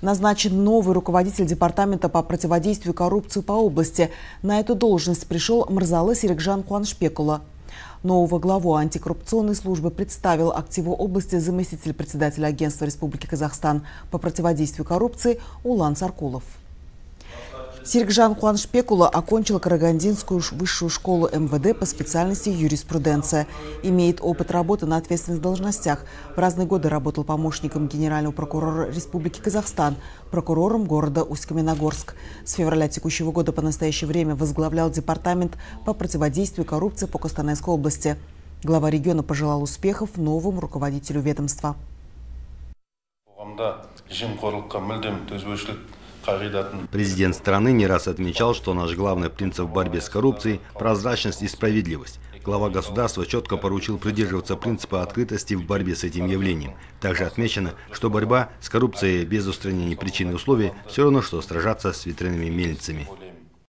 Назначен новый руководитель департамента по противодействию коррупции по области. На эту должность пришел Мырзалы Серикжан Куанышбекулы. Нового главу антикоррупционной службы представил активу области заместитель председателя Агентства Республики Казахстан по противодействию коррупции Улан Саркулов. Серикжан Куанышбекулы окончил Карагандинскую высшую школу МВД по специальности юриспруденция. Имеет опыт работы на ответственных должностях. В разные годы работал помощником генерального прокурора Республики Казахстан, прокурором города Усть-Каменогорск. С февраля текущего года по настоящее время возглавлял департамент по противодействию коррупции по Костанайской области. Глава региона пожелал успехов новому руководителю ведомства. Президент страны не раз отмечал, что наш главный принцип в борьбе с коррупцией – прозрачность и справедливость. Глава государства четко поручил придерживаться принципа открытости в борьбе с этим явлением. Также отмечено, что борьба с коррупцией без устранения причин и условий все равно, что сражаться с ветряными мельницами.